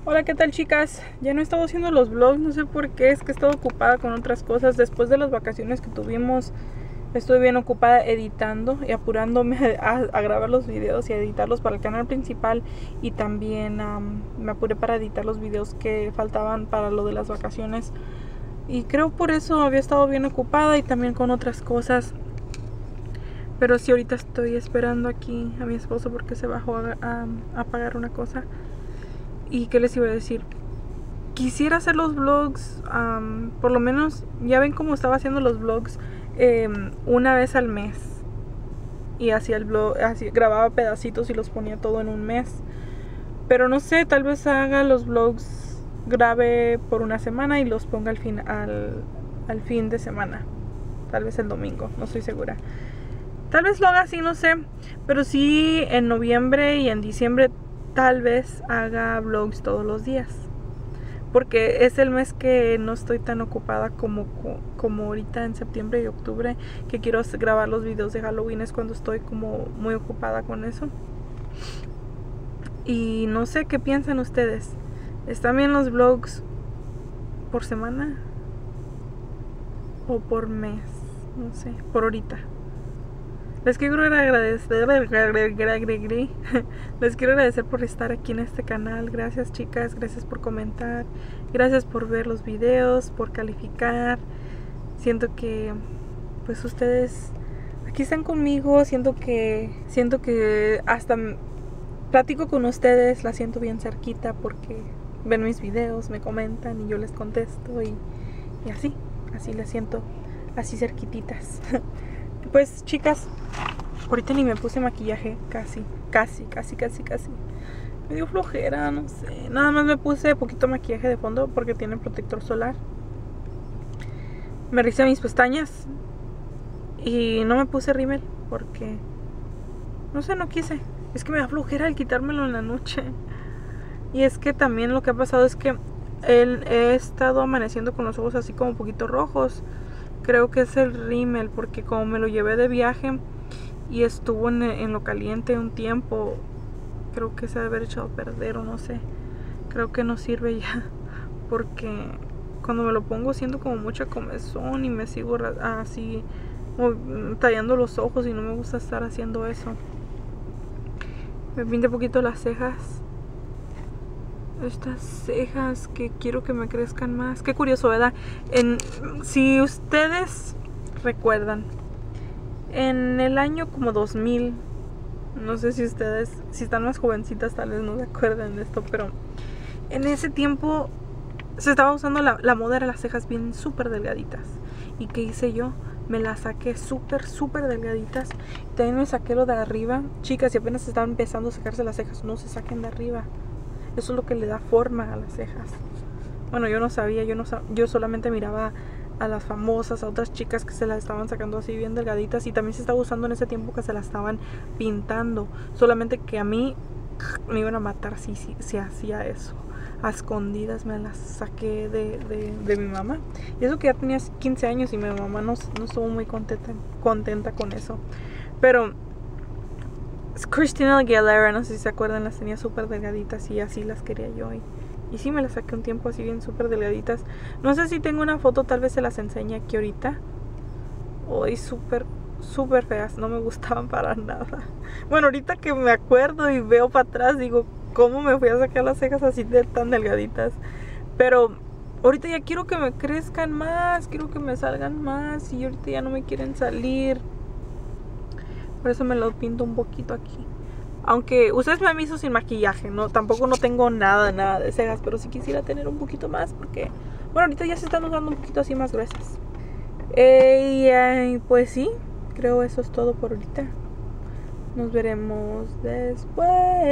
Hola, ¿qué tal, chicas? Ya no he estado haciendo los vlogs, no sé por qué, es que he estado ocupada con otras cosas. Después de las vacaciones que tuvimos, estuve bien ocupada editando y apurándome a grabar los videos y a editarlos para el canal principal. Y también me apuré para editar los videos que faltaban para lo de las vacaciones. Y creo por eso había estado bien ocupada y también con otras cosas. Pero sí, ahorita estoy esperando aquí a mi esposo porque se bajó a pagar una cosa. ¿Y qué les iba a decir? Quisiera hacer los vlogs, por lo menos, ya ven cómo estaba haciendo los vlogs una vez al mes. Y hacía el vlog, así, grababa pedacitos y los ponía todo en un mes. Pero no sé, tal vez haga los vlogs, grabe por una semana y los ponga al fin de semana. Tal vez el domingo, no estoy segura. Tal vez lo haga así, no sé. Pero sí, en noviembre y en diciembre tal vez haga vlogs todos los días. Porque es el mes que no estoy tan ocupada como ahorita en septiembre y octubre, que quiero grabar los videos de Halloween. Es cuando estoy como muy ocupada con eso. Y no sé qué piensan ustedes. ¿Están bien los vlogs por semana? ¿O por mes? No sé, por ahorita. Les quiero agradecer Les quiero agradecer por estar aquí en este canal. Gracias, chicas, gracias por comentar, gracias por ver los videos, por calificar. Siento que pues ustedes aquí están conmigo, siento que hasta platico con ustedes, la siento bien cerquita porque ven mis videos, me comentan y yo les contesto y así las siento, así cerquititas. Pues, chicas, ahorita ni me puse maquillaje, casi. Me dio flojera, no sé. Nada más me puse poquito maquillaje de fondo porque tiene protector solar. Me rizé mis pestañas y no me puse rímel porque no sé, no quise. Es que me da flojera el quitármelo en la noche. Y es que también lo que ha pasado es que he estado amaneciendo con los ojos así como un poquito rojos. Creo que es el rímel porque como me lo llevé de viaje y estuvo en lo caliente un tiempo, creo que se debe haber echado a perder o no sé. Creo que no sirve ya porque cuando me lo pongo siento como mucha comezón y me sigo así tallando los ojos y no me gusta estar haciendo eso. Me pinté un poquito las cejas. Estas cejas que quiero que me crezcan más. Qué curioso, ¿verdad? Si ustedes recuerdan, en el año como 2000, no sé si ustedes, si están más jovencitas, tal vez no se acuerdan de esto, pero en ese tiempo se estaba usando la moda de las cejas bien súper delgaditas. ¿Y qué hice yo? Me las saqué súper delgaditas. También me saqué lo de arriba. Chicas, si apenas estaban empezando a sacarse las cejas, no se saquen de arriba. Eso es lo que le da forma a las cejas. Bueno, yo no sabía, yo solamente miraba a las famosas, a otras chicas que se las estaban sacando así bien delgaditas. Y también se estaba usando en ese tiempo que se las estaban pintando. Solamente que a mí me iban a matar si hacía eso. A escondidas me las saqué de mi mamá. Y eso que ya tenía 15 años y mi mamá no estuvo muy contenta con eso. Pero Christina Aguilera, no sé si se acuerdan, las tenía súper delgaditas y así las quería yo. Y sí me las saqué un tiempo así bien súper delgaditas. No sé si tengo una foto, tal vez se las enseñe aquí ahorita. Hoy súper feas, no me gustaban para nada. Bueno, ahorita que me acuerdo y veo para atrás, digo, ¿cómo me fui a sacar las cejas así tan delgaditas? Pero ahorita ya quiero que me crezcan más, quiero que me salgan más y ahorita ya no me quieren salir. Por eso me lo pinto un poquito aquí. Aunque ustedes me han visto sin maquillaje, ¿no? Tampoco no tengo nada de cejas, pero sí quisiera tener un poquito más porque, bueno, ahorita ya se están usando un poquito así más gruesas. Pues sí, creo eso es todo por ahorita. Nos veremos después.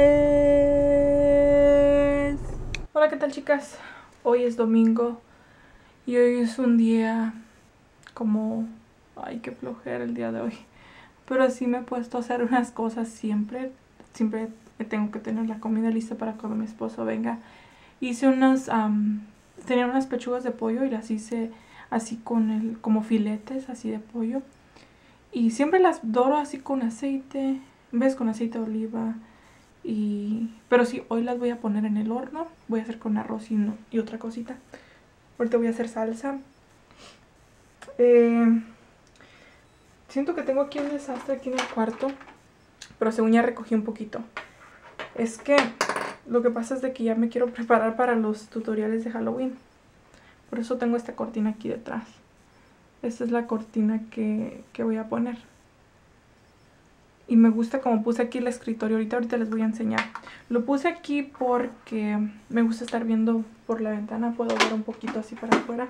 Hola, ¿qué tal, chicas? Hoy es domingo y hoy es un día como... Ay, qué flojera el día de hoy. Pero sí me he puesto a hacer unas cosas siempre. Siempre tengo que tener la comida lista para cuando mi esposo venga. Hice tenía unas pechugas de pollo y las hice así como filetes así de pollo. Y siempre las doro así con aceite, en vez con aceite de oliva. Pero sí, hoy las voy a poner en el horno. Voy a hacer con arroz y otra cosita. Ahorita voy a hacer salsa. Siento que tengo aquí un desastre aquí en el cuarto, pero según ya recogí un poquito. Es que lo que pasa es de que ya me quiero preparar para los tutoriales de Halloween. Por eso tengo esta cortina aquí detrás. Esta es la cortina que voy a poner. Y me gusta como puse aquí el escritorio. Ahorita les voy a enseñar. Lo puse aquí porque me gusta estar viendo por la ventana. Puedo ver un poquito así para afuera.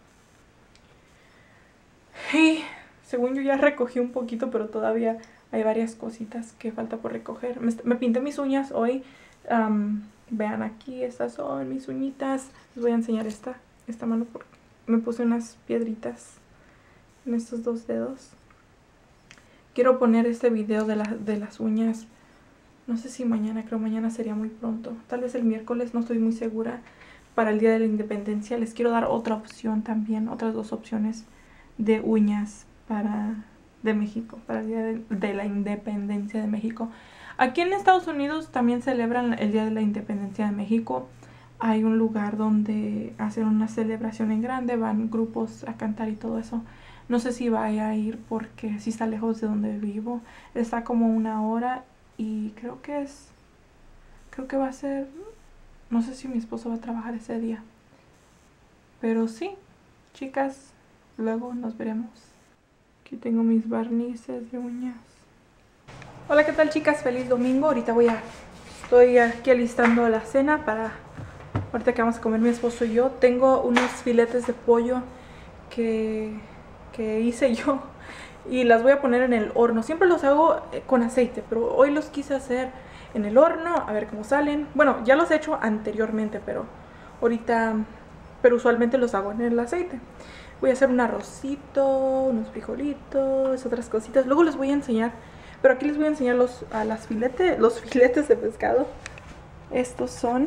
Y según yo ya recogí un poquito, pero todavía hay varias cositas que falta por recoger. Me pinté mis uñas hoy. Vean aquí, estas son mis uñitas. Les voy a enseñar esta mano porque me puse unas piedritas en estos dos dedos. Quiero poner este video de las uñas. No sé si mañana, creo mañana sería muy pronto. Tal vez el miércoles, no estoy muy segura. Para el Día de la Independencia les quiero dar otra opción también. Otras dos opciones de uñas de México. Para el Día de la Independencia de México. Aquí en Estados Unidos también celebran el Día de la Independencia de México. Hay un lugar donde hacen una celebración en grande. Van grupos a cantar y todo eso. No sé si vaya a ir porque sí está lejos de donde vivo. Está como 1 hora y creo que va a ser... No sé si mi esposo va a trabajar ese día. Pero sí, chicas, luego nos veremos. Aquí tengo mis barnices de uñas. Hola, ¿qué tal, chicas? Feliz domingo. Estoy aquí alistando la cena para... Ahorita que vamos a comer mi esposo y yo. Tengo unos filetes de pollo que hice yo y las voy a poner en el horno. Siempre los hago con aceite, pero hoy los quise hacer en el horno a ver cómo salen. Bueno, ya los he hecho anteriormente, pero usualmente los hago en el aceite. Voy a hacer un arrocito, unos frijolitos, otras cositas. Luego les voy a enseñar, pero aquí les voy a enseñar los filetes de pescado. Estos son...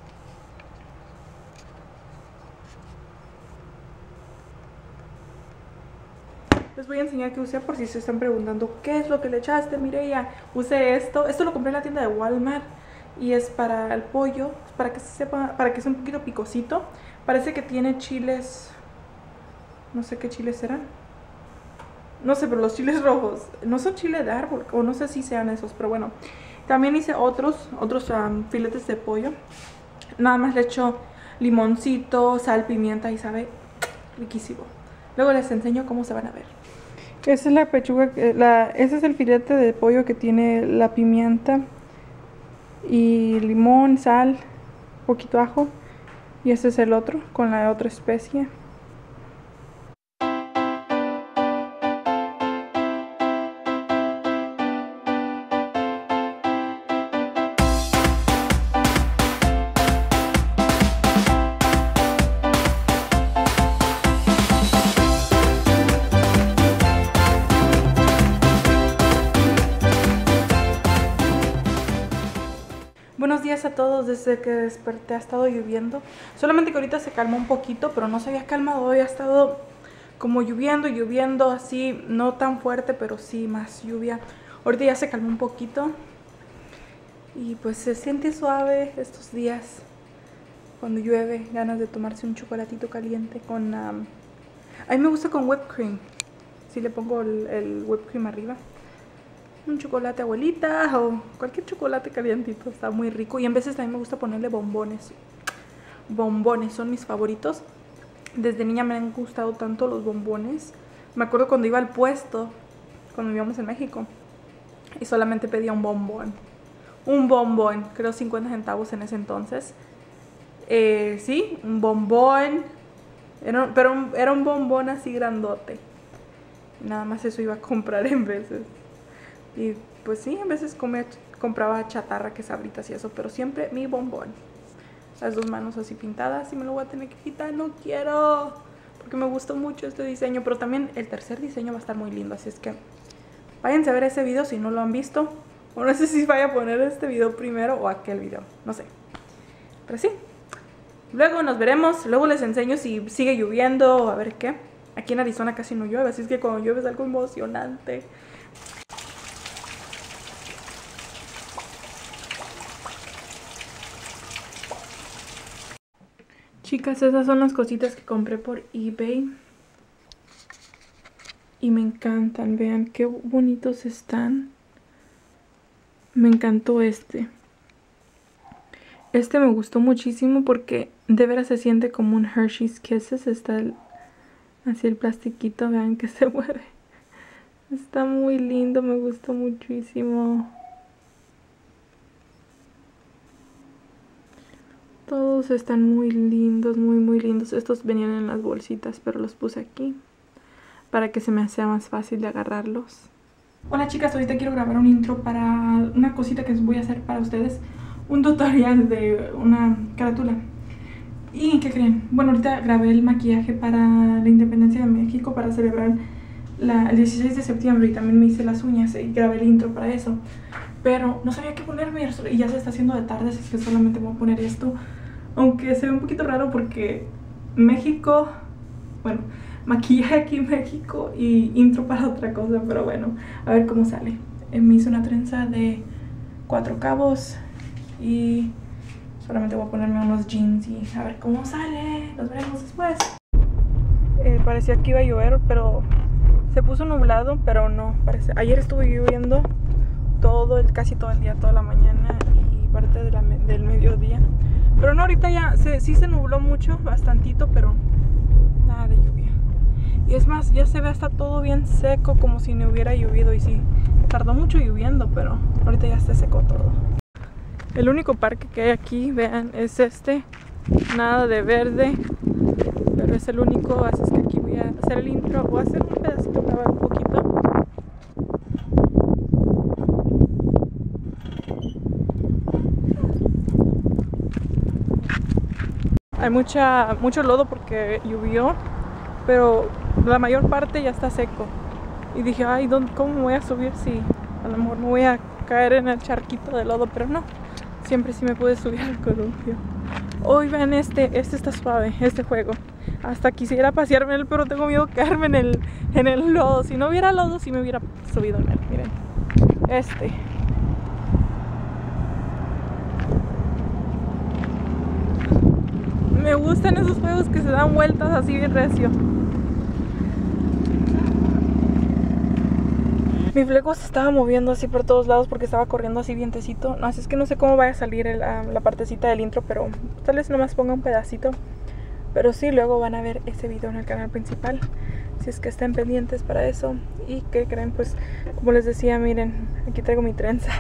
Les voy a enseñar qué usé por si se están preguntando qué es lo que le echaste, Mireya. Usé esto lo compré en la tienda de Walmart y es para el pollo, para que sea un poquito picosito. Parece que tiene chiles, no sé qué chiles serán. No sé, pero los chiles rojos, no son chile de árbol, o no sé si sean esos, pero bueno. También hice otros filetes de pollo. Nada más le echo limoncito, sal, pimienta y sabe riquísimo. Luego les enseño cómo se van a ver. Esa es la pechuga, ese es el filete de pollo que tiene la pimienta y limón, sal, poquito ajo. Y este es el otro, con la otra especie. Buenos días a todos. Desde que desperté ha estado lloviendo. Solamente que ahorita se calmó un poquito, pero no se había calmado. Hoy ha estado como lloviendo así, no tan fuerte, pero sí más lluvia. Ahorita ya se calmó un poquito. Y pues se siente suave estos días. Cuando llueve, ganas de tomarse un chocolatito caliente con... A mí me gusta con whipped cream. Si le pongo el whipped cream arriba. Un chocolate abuelita o cualquier chocolate calientito, está muy rico. Y en veces también me gusta ponerle bombones. Bombones son mis favoritos. Desde niña me han gustado tanto los bombones. Me acuerdo cuando iba al puesto, cuando vivíamos en México, y solamente pedía un bombón. Un bombón, creo 50 centavos en ese entonces. Sí, un bombón. Pero era un bombón así grandote. Nada más eso iba a comprar en veces. Y pues sí, a veces compraba chatarra, que sabritas y eso, pero siempre mi bombón. Las dos manos así pintadas y me lo voy a tener que quitar, no quiero, porque me gustó mucho este diseño, pero también el tercer diseño va a estar muy lindo, así es que váyanse a ver ese video si no lo han visto, o no sé si vaya a poner este video primero o aquel video, no sé, pero sí. Luego nos veremos, luego les enseño si sigue lloviendo o a ver qué. Aquí en Arizona casi no llueve, así es que cuando llueve es algo emocionante. Chicas, esas son las cositas que compré por eBay. Y me encantan, vean qué bonitos están. Me encantó este. Este me gustó muchísimo porque de veras se siente como un Hershey's Kisses. Está así el plastiquito, vean que se mueve. Está muy lindo, me gustó muchísimo. Todos están muy lindos, muy lindos. Estos venían en las bolsitas, pero los puse aquí para que se me sea más fácil de agarrarlos. Hola chicas, ahorita quiero grabar un intro para una cosita que voy a hacer para ustedes. Un tutorial de una carátula. ¿Y qué creen? Bueno, ahorita grabé el maquillaje para la independencia de México, para celebrar el 16 de septiembre, y también me hice las uñas y grabé el intro para eso. Pero no sabía qué ponerme y ya se está haciendo de tarde, así que solamente voy a poner esto. Aunque se ve un poquito raro porque México, bueno, maquillaje aquí en México y intro para otra cosa, pero bueno, a ver cómo sale. Me hice una trenza de 4 cabos y solamente voy a ponerme unos jeans y a ver cómo sale. Nos veremos después. Parecía que iba a llover, pero se puso nublado, pero no, parece. Ayer estuvo lloviendo casi todo el día, toda la mañana y parte del mediodía. Pero no, ahorita ya sí se nubló mucho, bastantito, pero nada de lluvia. Y es más, ya se ve hasta todo bien seco, como si no hubiera llovido. Y sí, tardó mucho lloviendo, pero ahorita ya se secó todo. El único parque que hay aquí, vean, es este. Nada de verde, pero es el único, así es que aquí voy a hacer el intro. Voy a hacer un pedacito, grabar un poquito. Hay mucho lodo porque llovió, pero la mayor parte ya está seco. Y dije, ay, ¿cómo me voy a subir si a lo mejor me voy a caer en el charquito de lodo? Pero no, siempre sí me pude subir al columpio. Hoy vean este está suave, este juego. Hasta quisiera pasearme en él, pero tengo miedo de caerme en el lodo. Si no hubiera lodo, sí me hubiera subido en él, miren. Me gustan esos juegos que se dan vueltas así bien recio. Mi fleco se estaba moviendo así por todos lados porque estaba corriendo así vientecito. Así es que no sé cómo vaya a salir la partecita del intro, pero tal vez nomás ponga un pedacito. Pero sí, luego van a ver ese video en el canal principal, si es que estén pendientes para eso. Y ¿qué creen? Pues como les decía, miren, aquí traigo mi trenza.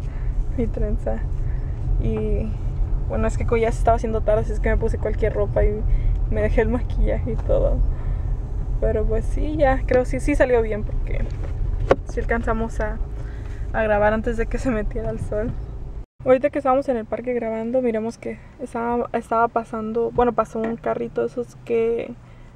Y bueno, es que ya se estaba haciendo tarde, así es que me puse cualquier ropa y me dejé el maquillaje y todo. Pero pues sí, ya creo sí salió bien, porque sí alcanzamos a grabar antes de que se metiera el sol. Ahorita que estábamos en el parque grabando, miramos que estaba pasando, bueno, pasó un carrito de esos que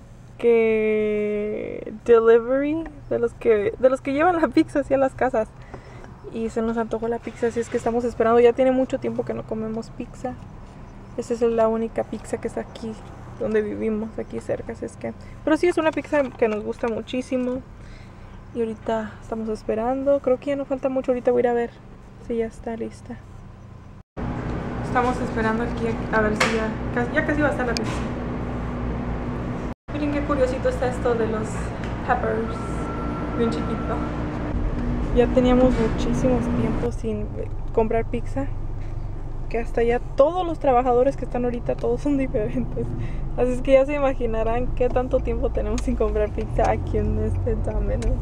delivery, de los que llevan la pizza hacia las casas. Y se nos antojó la pizza, así es que estamos esperando. Ya tiene mucho tiempo que no comemos pizza. Esta es la única pizza que está aquí donde vivimos, aquí cerca, así es que. Pero sí, es una pizza que nos gusta muchísimo. Y ahorita estamos esperando. Creo que ya no falta mucho. Ahorita voy a ir a ver si ya está lista. Estamos esperando aquí a ver si ya casi va a estar la pizza. Miren qué curiosito está esto de los peppers. Bien chiquito. Ya teníamos muchísimos tiempos sin comprar pizza, que hasta ya todos los trabajadores que están ahorita, todos son diferentes. Así es que ya se imaginarán qué tanto tiempo tenemos sin comprar pizza aquí en este Domino's.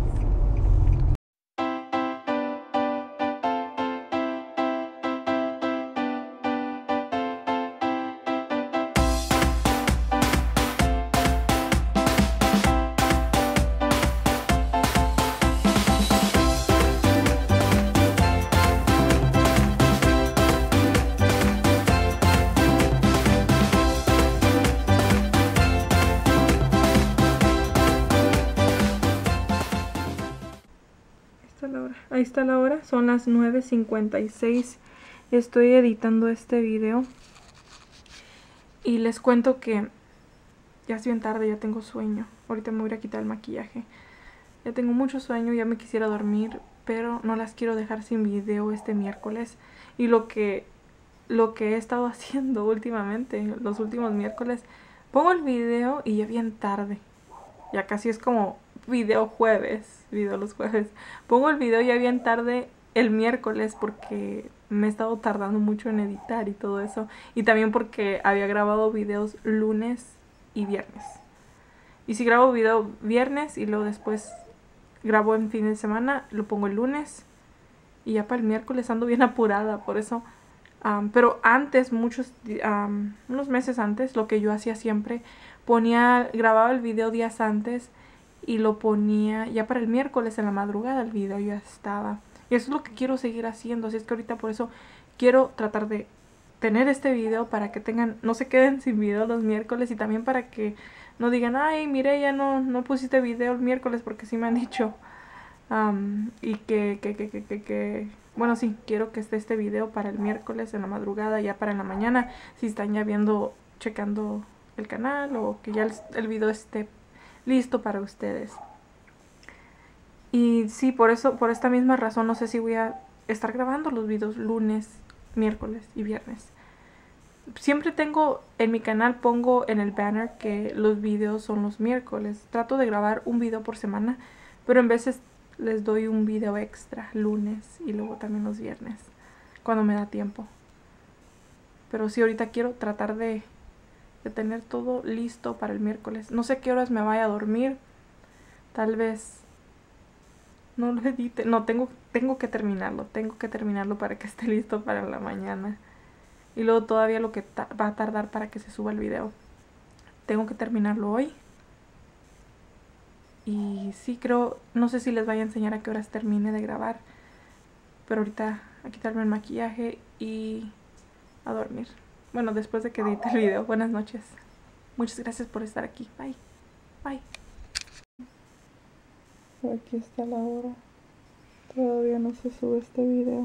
Ahí está la hora, son las 9:56. Estoy editando este video y les cuento que ya es bien tarde, ya tengo sueño. Ahorita me voy a quitar el maquillaje. Ya tengo mucho sueño, ya me quisiera dormir, pero no las quiero dejar sin video este miércoles. Y lo que lo que he estado haciendo últimamente, los últimos miércoles. Pongo el video y ya bien tarde. Ya casi es como video los jueves. Pongo el video ya bien tarde el miércoles porque me he estado tardando mucho en editar y todo eso. Y también porque había grabado videos lunes y viernes. Y si grabo video viernes y luego después grabo en fin de semana, lo pongo el lunes. Y ya para el miércoles ando bien apurada, por eso. Pero antes, unos meses antes, lo que yo hacía siempre, grababa el video días antes y lo ponía ya para el miércoles en la madrugada, el video ya estaba. Y eso es lo que quiero seguir haciendo, así es que ahorita por eso quiero tratar de tener este video para que no se queden sin video los miércoles y también para que no digan, ay, mire, ya no pusiste video el miércoles porque sí me han dicho. Y bueno, sí, quiero que esté este video para el miércoles en la madrugada, ya para en la mañana, si están ya checando el canal o que ya el video esté listo para ustedes. Y sí, por esta misma razón, no sé si voy a estar grabando los videos lunes, miércoles y viernes. Siempre en mi canal pongo en el banner que los videos son los miércoles. Trato de grabar un video por semana, pero en veces les doy un video extra lunes y luego también los viernes, cuando me da tiempo. Pero sí, ahorita quiero tratar de tener todo listo para el miércoles. No sé qué horas me vaya a dormir. Tal vez no lo edite. No, tengo que terminarlo. Tengo que terminarlo para que esté listo para la mañana. Y luego todavía lo que va a tardar para que se suba el video. Tengo que terminarlo hoy. Y sí, no sé si les vaya a enseñar a qué horas termine de grabar. Pero ahorita a quitarme el maquillaje y a dormir. Bueno, después de que edite el video. Buenas noches. Muchas gracias por estar aquí. Bye. Bye. Aquí está la hora. Todavía no se sube este video.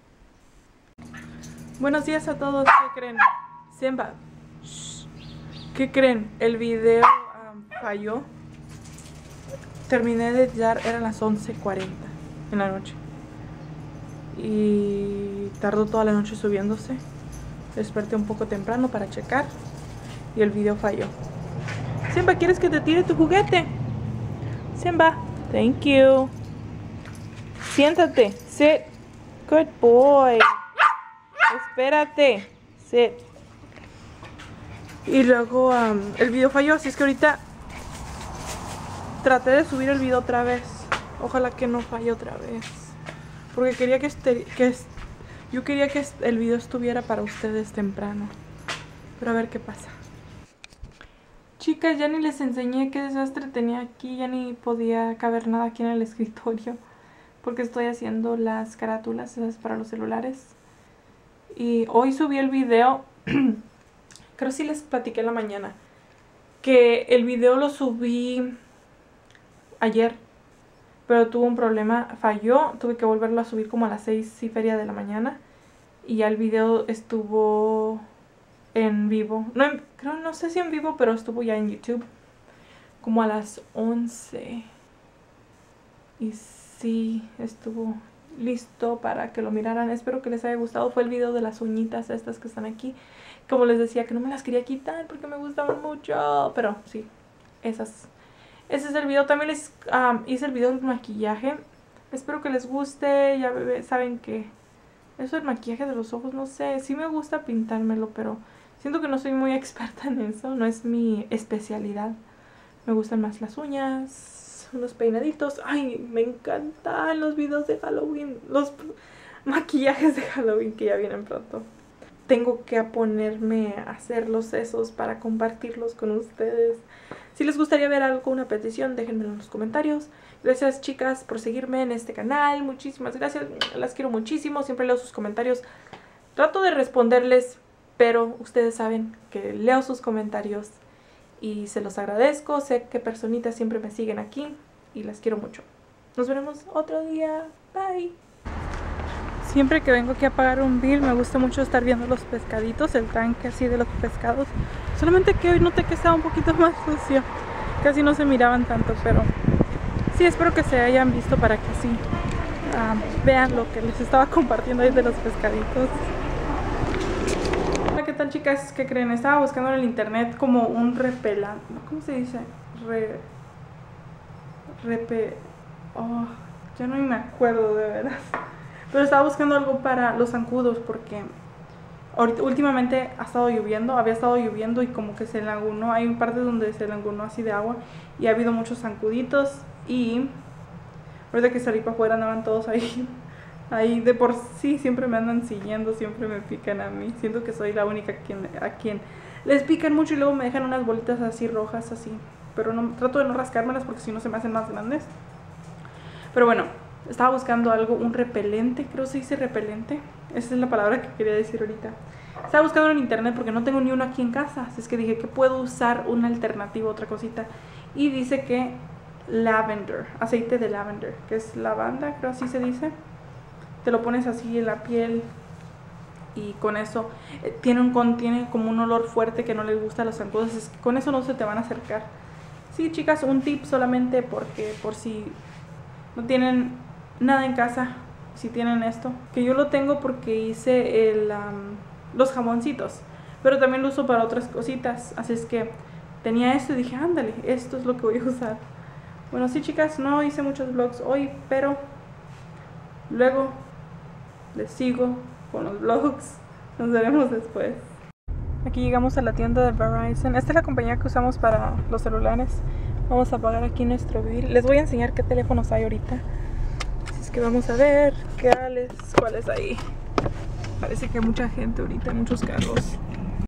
Buenos días a todos. ¿Qué creen? Simba. ¿Qué creen? El video falló. Terminé de editar, eran las 11:40 en la noche. Y tardó toda la noche subiéndose. Desperté un poco temprano para checar. Y el video falló. Simba, ¿quieres que te tire tu juguete? Simba, thank you. Siéntate, sit. Good boy. Espérate, sit. Y luego el video falló, así es que ahorita traté de subir el video otra vez. Ojalá que no falle otra vez. Porque quería yo quería que el video estuviera para ustedes temprano. Pero a ver qué pasa. Chicas, ya ni les enseñé qué desastre tenía aquí. Ya ni podía caber nada aquí en el escritorio. Porque estoy haciendo las carátulas esas para los celulares. Y hoy subí el video. Creo que sí les platiqué en la mañana. Que el video lo subí ayer, pero tuvo un problema, falló, tuve que volverlo a subir como a las 6:30 de la mañana y ya el video estuvo en vivo, no sé si en vivo, pero estuvo ya en YouTube como a las 11 y sí, estuvo listo para que lo miraran. Espero que les haya gustado. Fue el video de las uñitas estas que están aquí, como les decía, que no me las quería quitar porque me gustaban mucho, pero sí, ese es el video. También les hice el video del maquillaje. Espero que les guste. Ya saben que eso del maquillaje de los ojos, no sé, sí me gusta pintármelo, pero siento que no soy muy experta en eso. No es mi especialidad. Me gustan más las uñas, unos peinaditos. Ay, me encantan los videos de Halloween, los maquillajes de Halloween que ya vienen pronto. Tengo que ponerme a hacerlos esos para compartirlos con ustedes. Si les gustaría ver algo, una petición, déjenmelo en los comentarios. Gracias, chicas, por seguirme en este canal. Muchísimas gracias. Las quiero muchísimo. Siempre leo sus comentarios. Trato de responderles, pero ustedes saben que leo sus comentarios y se los agradezco. Sé que personitas siempre me siguen aquí y las quiero mucho. Nos veremos otro día. Bye. Siempre que vengo aquí a pagar un bill me gusta mucho estar viendo los pescaditos, el tanque así de los pescados. Solamente que hoy noté que estaba un poquito más sucio. Casi no se miraban tanto, pero sí, espero que se hayan visto para que así vean lo que les estaba compartiendo ahí de los pescaditos. tal, chicas? ¿Qué creen? Estaba buscando en el internet como un repelente. ¿Cómo se dice? Oh, ya no me acuerdo de veras. Pero estaba buscando algo para los zancudos porque últimamente había estado lloviendo y como que se lagunó. Hay un parte donde se lagunó así de agua y ha habido muchos zancuditos. Y ahorita que salí para afuera andaban todos ahí. Ahí de por sí siempre me andan siguiendo, siempre me pican a mí. Siento que soy la única a quien les pican mucho y luego me dejan unas bolitas así rojas así. Pero no, trato de no rascármelas porque si no se me hacen más grandes. Pero bueno, estaba buscando algo, un repelente, creo que se dice repelente. Esa es la palabra que quería decir ahorita. Estaba buscando en internet porque no tengo ni uno aquí en casa. Así es que dije que puedo usar una alternativa, otra cosita. Y dice que lavender, aceite de lavender, que es lavanda, creo así se dice. Te lo pones así en la piel y con eso contiene como un olor fuerte que no les gusta a los zancudos. Es que con eso no se te van a acercar. Sí, chicas, un tip solamente porque por si no tienen nada en casa, si tienen esto, que yo lo tengo porque hice los jamoncitos, pero también lo uso para otras cositas. Así es que tenía esto y dije, ándale, esto es lo que voy a usar. Bueno, sí, chicas, no hice muchos vlogs hoy, pero luego les sigo con los vlogs. Nos veremos después. Aquí llegamos a la tienda de Verizon. Esta es la compañía que usamos para los celulares. Vamos a pagar aquí nuestro bill. Les voy a enseñar qué teléfonos hay ahorita. Así es que vamos a ver cuáles hay. Parece que hay mucha gente ahorita, muchos carros.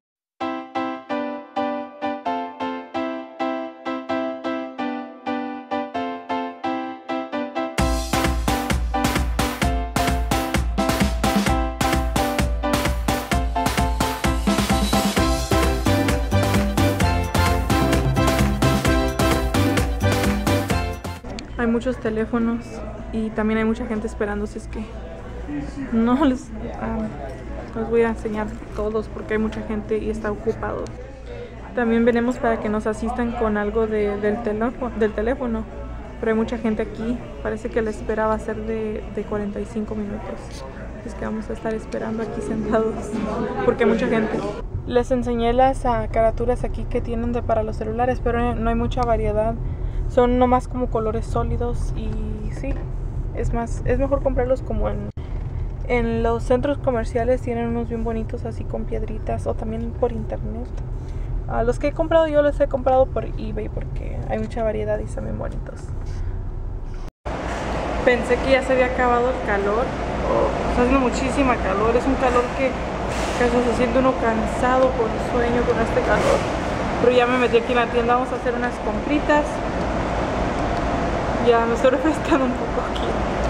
Hay muchos teléfonos y también hay mucha gente esperando, así es que no les voy a enseñar todos porque hay mucha gente y está ocupado. También venimos para que nos asistan con algo del teléfono, pero hay mucha gente aquí. Parece que la espera va a ser de 45 minutos. Es que vamos a estar esperando aquí sentados porque hay mucha gente. Les enseñé las caraturas aquí que tienen para los celulares, pero no hay mucha variedad. Son nomás como colores sólidos y sí, es mejor comprarlos como en los centros comerciales. Tienen unos bien bonitos así con piedritas, o también por internet. Los que he comprado yo los he comprado por eBay porque hay mucha variedad y están bien bonitos. Pensé que ya se había acabado el calor. Está haciendo muchísima calor, es un calor que casi se siente uno cansado, con sueño con este calor. Pero ya me metí aquí en la tienda, vamos a hacer unas compritas. Ya me estoy refrescando un poco aquí.